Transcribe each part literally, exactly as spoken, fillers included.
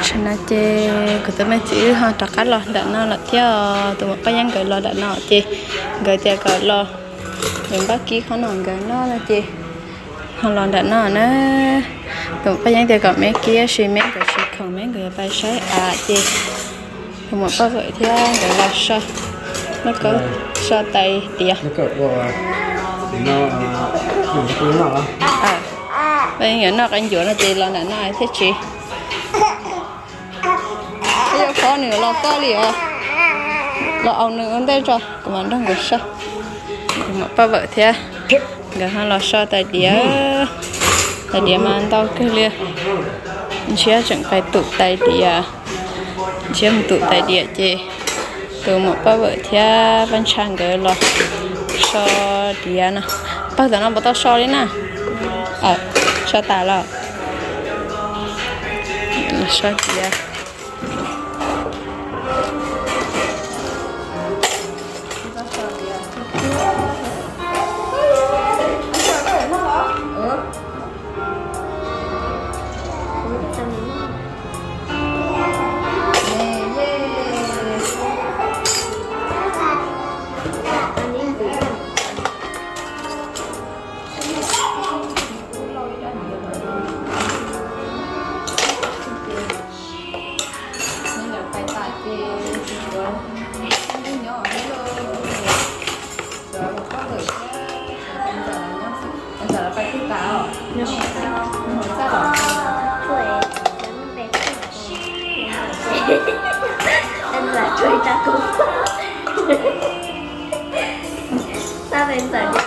ฉันน่ะเจก็จะไม่ซื้อฮะตักกันรอดันนอละเที่ยวตัวก็ยังเกิดรอดันนอเจเกิดเจก็รอเดี๋ยวบ้ากี้เขานอนเกิดนอละเจเขารอดันนอนะตัวก็ยังเจก็ไม่กี้ชิมไม่ก็ชิของไม่ก็ไปใช้อาเจตัวก็เกิดเที่ยวเกิดรอชอแล้วก็ชอไตเดียแล้วก็ว่าถึงเราอยู่ที่ไหนล่ะอ่าbây giờ nó ăn chỗ nó chỉ là nó nói thế chị bây giờ khó nữa lo to liền lo ông nữa ở đây cho còn mình đang ngồi sao mà ba vợ thế giờ hắn lo sao tại đĩa tại đĩa mà anh tao cái liền chỉ chẳng phải tụ tại đĩa chỉ một tụ tại đĩa chị từ một ba vợ thế bên trang cái lo sao đĩa nè bao giờ nó bắt tao sao đấy nè à cho ta là sao kia anh là chơi ta cũng sao vậy anh sợ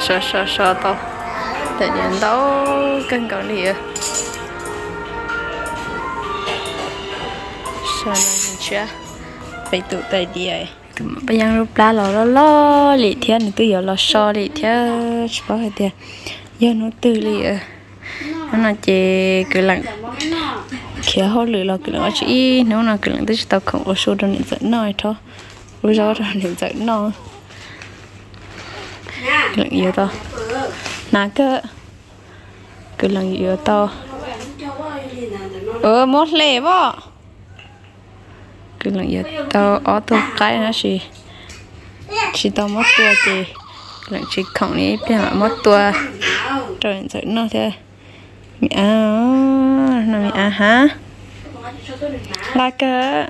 sờ sờ sờ to tại điện tao cân cầu lìa sờ là gì chứ phải tụ tại địa bây giờ lúc lá lò lo lo lì thiên thì tôi giờ lo so lì thiên chỉ bảo cái giờ nó từ lìa nó là chỉ cứ lặng kia họ lười lo cứ lặng chỉ nếu nào cứ lặng tới tao không có số đâu nên dẫn nói thôi bây giờ rồi nên dẫn nói lặng nhiều to nà cơ cứ lặng nhiều to ờ mót lệ bỏ cứ lặng nhiều to ở tôi cái nó chỉ chỉ tao mót tua thì lặng chỉ không ní bây giờ mót tua rồi dẫn nói thế mẹ à nó mẹ à hả la cơ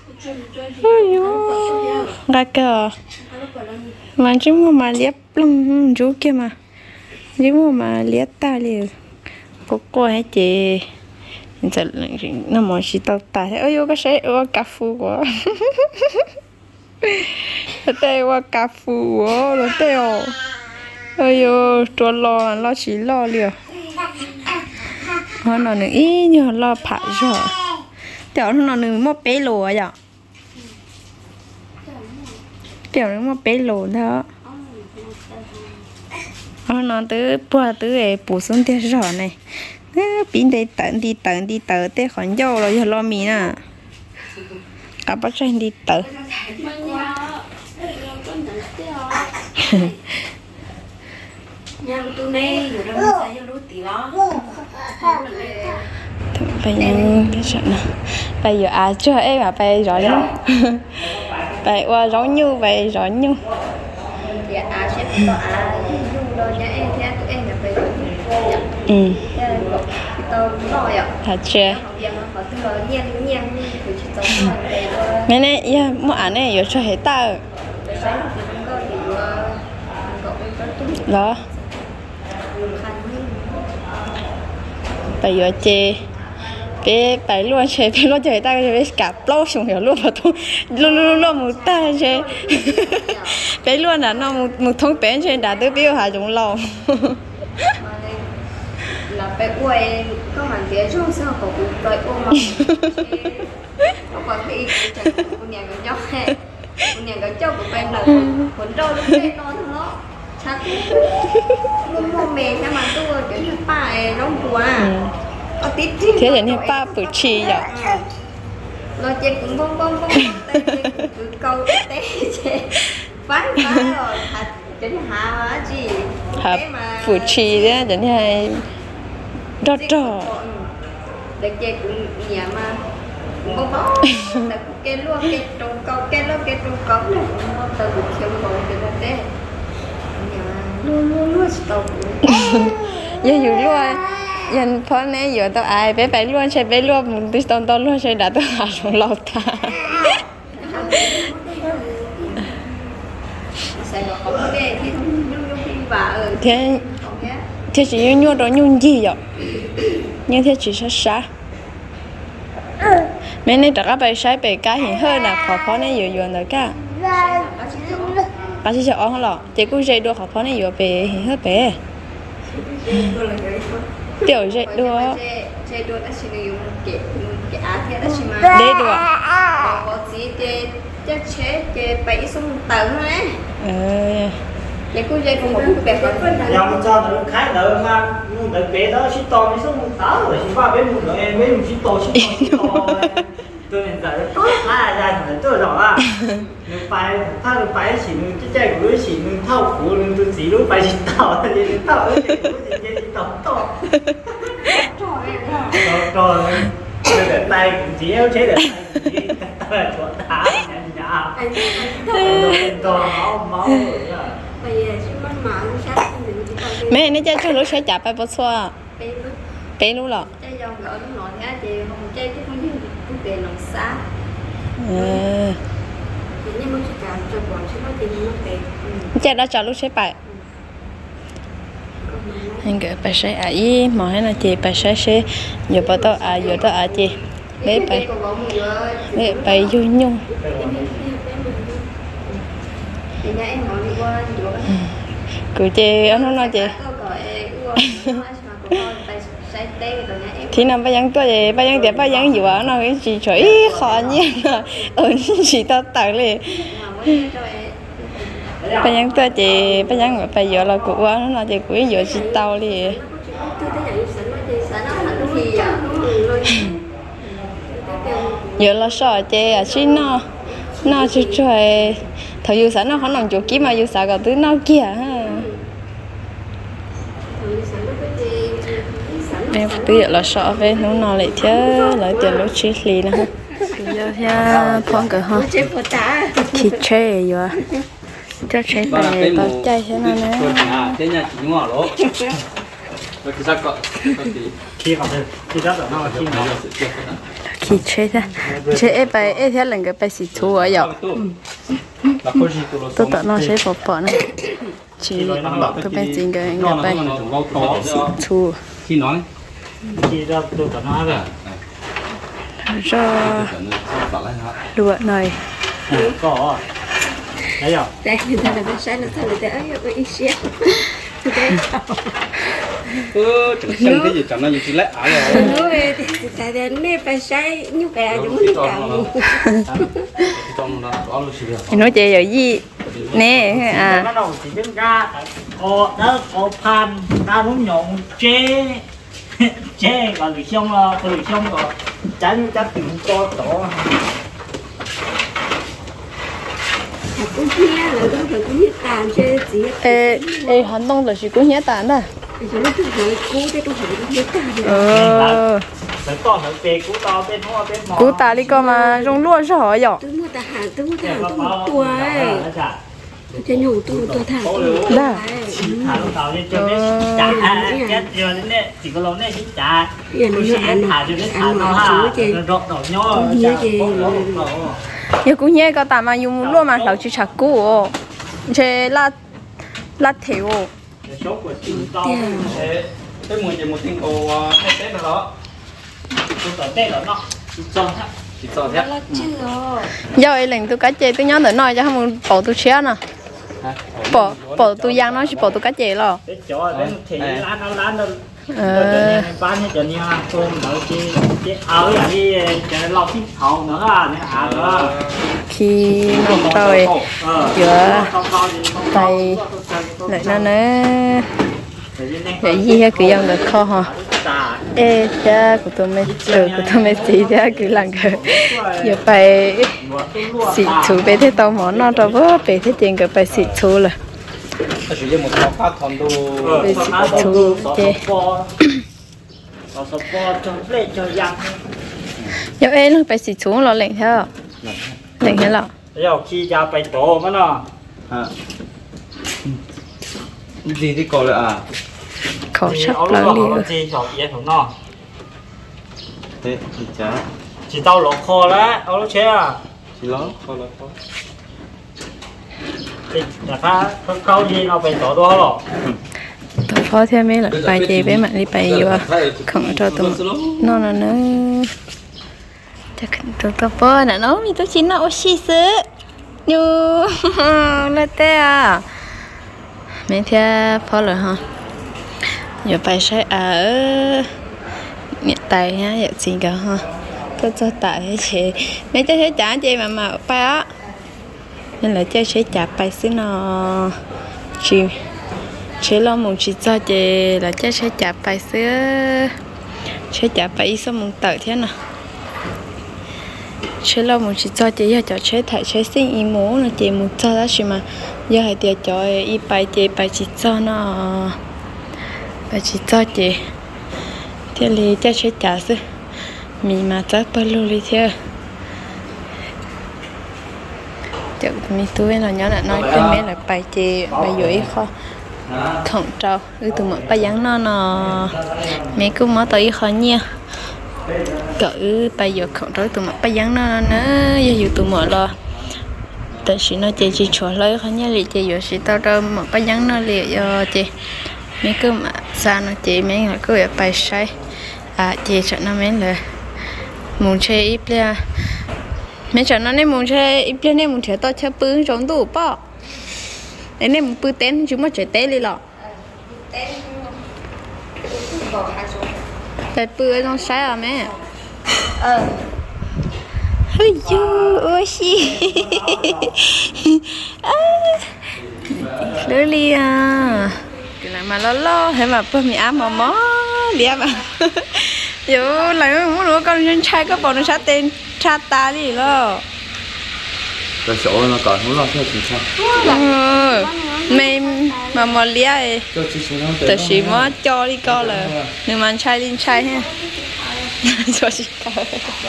la cơ mà chứ mà liếc lông chú kia mà chứ mà liếc ta liền có cô hay chị thật nó mà chỉ tao ta thế ơi cái sẽ qua cà phê quá tê qua cà phê quá rồi tê ơi ơi cho lo lo chỉ lo liền nó nói ý như lo phải rồi tiểu nó nói một bé lùa vậy tiểu nó một bé lùa đó nó nói tới bữa tới bổ sung tiền rồi này pin để tận đi tận đi tận để khoản dầu rồi giờ lo mì nè cả bác trai đi tận bây giờ cái chuyện nào bây giờ à chưa em à bây giờ nhú bây qua rõ như vậy rõ như dạ à sẽ có à dùng đồ nhà em theo tụi em là phải ừ tao nói ạ thật chưa mấy này ya mua ăn này giờ cho hết ta đó bây giờ chê bé bảy luôn chê bé luôn chê ta bé cả lâu xong hiểu luôn mà thôi luôn luôn luôn một ta chê bé luôn là nó một một thông bé chê đã tới biểu hà chúng lâu là bé quay có màn tía chung sao có cũng đợi ôm mà có còn khi chẳng có nhà có chóc hay có nhà có chóc của bên là cuốn trâu lúc đây nó nó chắc luôn mua mè sao mà tôi kiểu như bài nó quá có tít thế thì nên ba bự chi vậy lo chơi cũng bông bông bông cứ câu té chơi phá phá rồi thật chính hạ gì hả bự chi đấy chính hay đỏ đỏ để chơi cũng nhà mà cũng bông bông là cái luôn cái trồng câu cái luôn cái trồng câu này cũng từ buổi chiều rồi từ đó té luôn luôn luôn tàu giờ dù luôn dân phó này giờ tao ai bé bé luôn chơi bé luôn một tí tao tao luôn chơi đã tao hạ xuống lâu ta thế thế chỉ như nhua đó nhung gì vậy như thế chỉ sát sát mấy này đặt bài sai bài cá hiện hơn là khó phó này giờ giờ rồi cả cá chỉ cho ông lọ chỉ cũng dây đua khó phó này giờ về hiện hơn bé tiểu dây đua dây đua đã chỉ dùng cái cái áo thế đã chỉ mà để đua có gì cái cái chế cái bảy sung tấn đấy cái cô dây cũng một cái bẹp hơn nhau một cho nó khá đỡ mà muốn đỡ bé đó chỉ to mới xuống một táo rồi chỉ ba bé một đứa em bé một chỉ to chỉ to tôi hiện tại nó tốt là ra thành tôi rõ à nếu phải thao được phải chỉ mình cái trái của nó chỉ mình thao của mình tôi chỉ lúc phải chỉ tao thì mình tao cái gì cũng chỉ chỉ tao to to rồi để tay cũng chỉ eo chế để tay chỉ tao là chỗ đá nhả nhả to máu máu mẹ này chơi cho lúc sẽ chả phải bớt xóa bé luôn lọ chơi dòng gỡ nó nổi á chị không chơi chứ không như cái tiền lòng xa nhưng mà chỉ cả cho bọn chứ nó tiền nó tiền chơi đã cho lúc sẽ phải anh gửi bài sẽ à ý mà hay là chị bài sẽ sẽ giờ bắt đầu à giờ đó à chị bé bài bé bài vui nhung cứ chơi anh không nói chơi thì nằm bây giờ tôi vậy bây giờ để bây giờ gì vậy nó cái chỉ chơi khó nhỉ ở chỉ tao tặng liền bây giờ tôi chỉ bây giờ bây giờ là cụ nó là chỉ cụ giờ chỉ tao liền giờ là sợ chơi à chứ nó nó chỉ chơi thời yêu sản nó không nằm chỗ kia mà yêu sản cả thứ nó kia ha em tự là sợ về nó nó lại thế lại tiền lúc chết lì nè giờ ha phong cái ha thịt chơi rồi cho chơi về tao chơi thế nào nè thế nhà chỉ ngỏ lỗ rồi khi sao có khi học khi sao nó khi nó khi chơi thế chơi em bài em thế lần cái bài xịt thua ở dọc tôi tự nó sẽ bỏ bỏ này chỉ bỏ cái bài gì cái cái bài xịt thua khi nói khi ra tôi tự nói rồi cho lụa này có đấy rồi đây người ta là bên sai là sao người ta ấy có ý xíu ừ chẳng cái gì chẳng nói gì chỉ lấy ảo rồi nói về thì tại vì nè phải sai như vậy chúng mình cảm nói chơi rồi gì nè à nó đầu chỉ đứng ra có đó có pan ta muốn nhộn chê chê và người xong là người xong rồi tránh chắc tìm cho tổ cũng kia là đó phải cũng như tàn chơi gì ê ê hắn đông là chỉ có nhớ tàn đó rồi nó cứ hỏi cú cái tôi hỏi cũng như tàn ờ phải to phải bề cú to bên hoa bên mỏ cú ta đi coi mà rong luôn sao hỏi dọc tôi mua ta hàng tôi mua ta hàng tôi mua tua ấy cho nhủ tôi tôi thả đó thả lúc đầu lên cho biết trả chết giờ đến đây chỉ có lâu này chỉ trả tôi sẽ thả cho biết thả nó ha rọt đầu nhó giờ cũng nhớ có tạm mà dùng luôn mà lão chỉ chặt cú chơi lát lát thiếu số của chúng to cái mùi gì một tiếng cổ hay tết nào đó tôi tớ tết đó nó chỉ cho thế chỉ cho thế giờ ấy lần tôi cá chê tôi nhớ tới nói cho không bỏ tôi xé nè bỏ bỏ tôi giang nó chỉ bỏ tôi cá chê lo cái chỗ đấy thì lá nó lá nó ờ bán hết rồi nha tôm đậu chi chi áo là đi cái lọc thịt thầu nữa à này à nữa khi nó tôi giờ tay lại nó nữa vậy gì ha cứ dòng được kho hả ê cha của tôi mới ừ của tôi mới xí cha cứ làm cái giờ phải xịt thú bé thế tao món nó cho vỡ bé thế tiền cái phải xịt thú là phải xịt thú chứ giờ em nó phải xịt thú nó lạnh theo lạnh thế nào giờ khi ra phải tổ mà nó gì đi coi lại à khẩu sắp lớn đi gì chọn gì thằng nó thế thì chả chỉ tao lỗ kho đấy tao lỗ chế à chỉ lỗ kho lỗ kho thì nhà ta không câu gì nó phải tổ đó rồi tôi phó theo mấy là bài gì bé mà đi bài vô không cho tụi nó là nó chắc tụi tao phó là nó mi tôi chỉ nó xí xứ như là thế à mấy theo phó rồi ha giờ bài sai ở hiện tại ha giờ gì cả ha tôi cho tại chị mấy cháu sẽ trả chị mà mà bài á nên là cháu sẽ trả bài xứ nó chị chị lo muốn chị cho chị là cháu sẽ trả bài xứ sẽ trả bài số muốn tự thế nào chị lo muốn chị cho chị giờ cho chị thấy chị xin ý muốn là chị muốn cho đó chị mà giờ hay tiền cho ý bài chị bài chị cho nó bài chị cho chị thế thì cháu sẽ trả xứ mình mà chắc bao lâu đi theo chợ mình tôi là nhớ là nói với mấy là bài chị bài dưới kho không trâu cứ từ một bài giảng nó nó mấy cũng mới tới khó nha cỡ bài giờ không trâu từ một bài giảng nó nữa giờ dù từ một lo tại vì nó chị chỉ cho lấy khó nha liền chị giờ chỉ tao đâu một bài giảng nó liền cho chị mấy cứ mà sao nó chị mấy người cứ ở bài sai à chị cho nó mấy là muốn chơi ít là mấy cho nó nên muốn chơi ít lên nên muốn chơi tao chơi bự trong tủ bao đấy nên một bữa tên chúng mà chơi tên đi lọ tên bỏ hai số tại bữa nó sai à mẹ ờ ôi chú ôi xí đứa li à cái này mà lo lo hay mà bữa mì ăn mà mó liệp à dù lại muốn đứa con nhân trai có bọn nó sát tên cha ta đi lo cái số nó còn muốn lo theo chính xác ừ mày mà mà lia ấy tự chỉ mà cho đi co là nhưng mà trai đi trai ha cho chị coi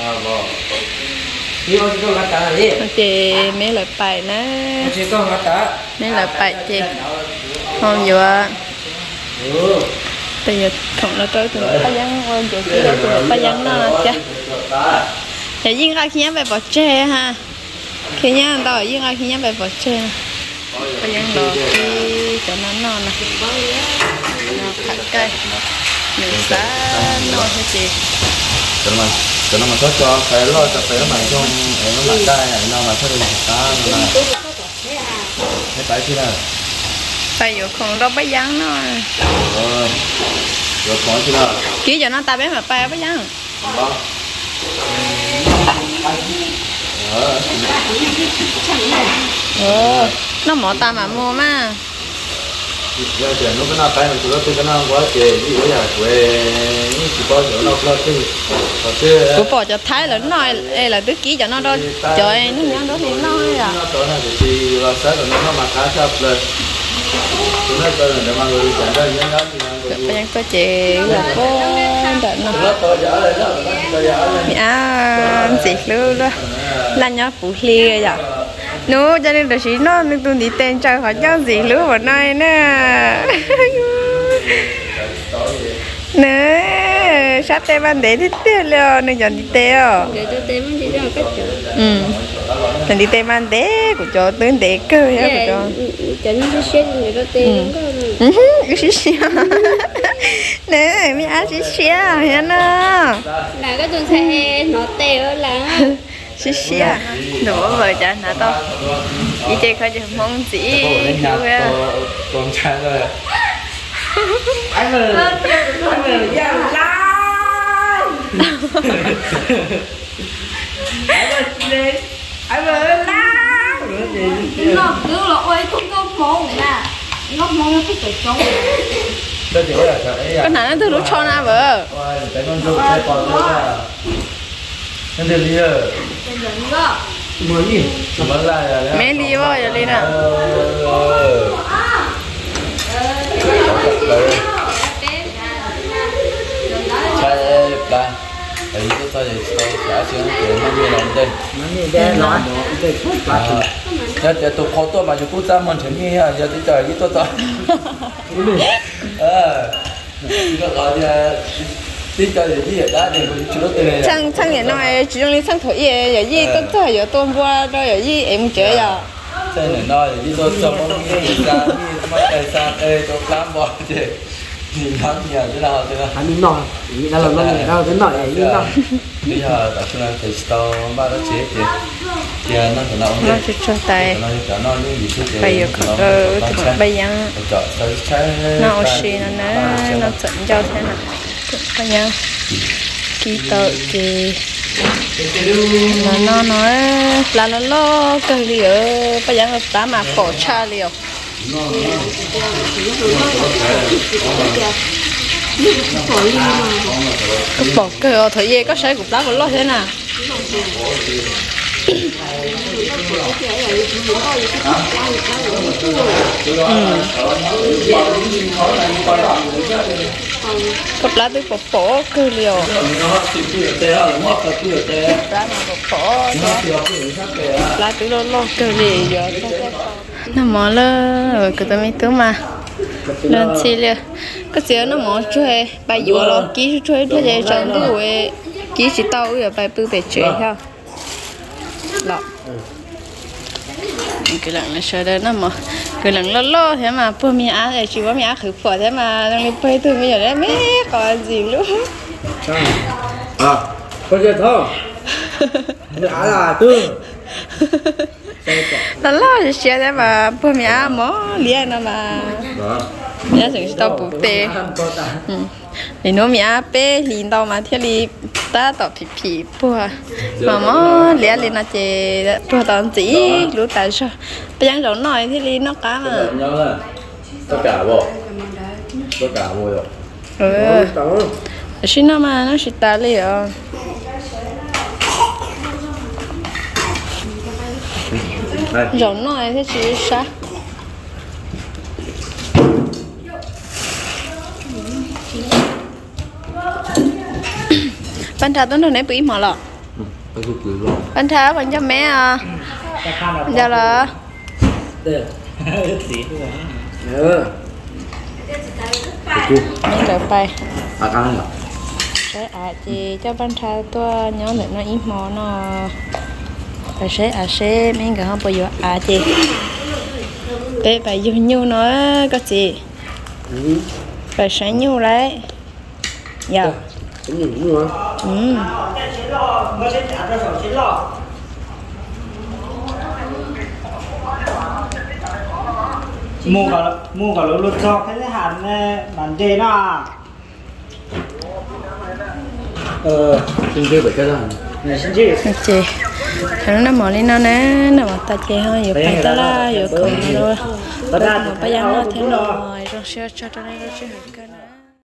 ok mấy lời bài nữa mấy lời bài chị không nhiều à bây giờ không nó tới từ ba giang ơn chỗ kia từ ba giang nó chứ thì riêng ra khi nhắm về bỏ tre ha khi nhá tao riêng ra khi nhắm về bỏ tre ba giang đó khi cho nó non nè nó khát cây mình xá nó hết chị cho nó mà cho nó mà tốt cho phải lo cho phải nó mà trong nó mà cây này nó mà thôi được ta nó là cái phải chứ nào phảiอยู่không đâu ba giang nó rồi rồi có chứ nào kỹ cho nó ta bé mà ba ba giang ờ nó mỏ ta mà mua mà giờ chuyện nó cái nào cái mình nó cái nào quá chị đi ở nhà quê chỉ có chỗ nào lo chứ còn chứ của bỏ cho thái là nói đây là đứa kỹ cho nó đó trời nó nhắn đó thì nói à nó tối nay thì là sáng rồi nó mà khá sắp rồi chúng nó tôi là để mọi người chẳng ra những đó thì bây giờ có chị là cô đợi nó nó tôi dở rồi đó tôi dở rồi à chị luôn đó là nhớ phụ lia vậy nó cho nên là chỉ nó nên tôi đi tên chơi họ cho gì lứa vào nơi nè nè sát tay ban để thích tiền luôn nên chọn đi teo để tôi tên mình chỉ ra cách chỗ ừ chọn đi tên ban để của cho tên để cơ nhá của cho chọn nó sẽ người đó tên ừ cái gì xí nè mi ăn xí xí hả nó là cái tuần xe nó teo là xí xí à đổ vợ cha nó to ý chơi khai cho mong gì chú à con trai rồi anh mà anh mà ra lại anh mà lên anh mà lên nó cứ là ôi không có món nè nó món nó thích phải trống đó chỉ là cái con nào nó từ lúc cho na vợ cái con rượu cái còn nữa nên được đi rồi mới gì mới lại là mẹ đi vào giờ đi nè sai ba tại vì tôi tôi tôi đã xuống chuyện nó như lòng đây nó như đây nó đây giờ giờ tôi khó tôi mà chúng ta mình chuẩn bị giờ tôi chờ với tôi tôi ờ nó gọi là đi chơi thì gì đó thì mình chưa tới đây sang sang nhà nói chỉ trong đi sang thổi ye giờ gì tôi tôi giờ tôi qua đó giờ gì em chơi giờ chơi này nói đi tôi cho con đi ra đi mà cái sao ê tôi làm bỏ chứ nhìn lắm giờ thế nào thế nào anh nói nó là nó nó đến nói ấy nó bây giờ tại sao thầy store ba đó chế thì thì nó phải nào nó chỉ cho tay nó cho nó những gì chứ bây giờ còn ờ thì bây giờ chọn tới trái nó xì nó nó nó chọn cho thế nào bây giờ kỹ tự thì là nó nói là nó lo cái gì ở bây giờ nó đã mà bỏ cha liều cái bỏ cái thời gian có sẽ cục đá của lo thế nào cục đá tôi bỏ bỏ cái liều đá mà bỏ bỏ lá tôi lo lo cái liều giờ nó mỏ lơ cái tao mới tưởng mà lên chi liều cái gì nó mỏ chơi bài dùa lo kỹ chơi bây giờ chẳng đủ ấy kỹ chỉ tao ở bài bự bể chơi theo lọ cái lần này chơi đây nó mỏ cái lần lo lo thế mà bữa mi ăn thì chỉ có mi ăn khử phở thế mà đang đi bơi từ bây giờ đấy mấy còn gì luôn à con chơi thôi nó là tương nó lo xe đấy mà bữa mẹ mỏ liền nó mà đó mẹ sẽ tao bù bê thì nó mẹ bê liền tao mà theo đi ta tao phì phì bữa mà mỏ liền liền nó chè bữa tao chỉ lúc tại sao bây giờ rồi nói thì đi nó cá mà nhớ là tất cả bộ tất cả bộ rồi ừ xin nó mà nó xin ta liền rồi nói thì chỉ sao ban trà tôi nói nãy bị mà lọ ban trà vẫn cho mẹ à giờ là ừ mình trởไป à căng nhỉ sẽ à chị cho ban trà tôi nhớ lại nó ít mỏ nó phải sẽ à sẽ mình cái không bao giờ à chị để phải dùng nhiều nó có gì phải sẽ nhiều đấy dạ cũng nhiều cũng nhiều ừ mua cả mua cả lúa cho cái hạt bản đề nó ờ xin chơi bảy cái rằng này xin chị chị thằng nó mỏ lên nó nè nó mà ta chơi hơi nhiều phải ta la nhiều còn rồi bây giờ nó thế rồi rồi xe cho cho nên nó chơi cái này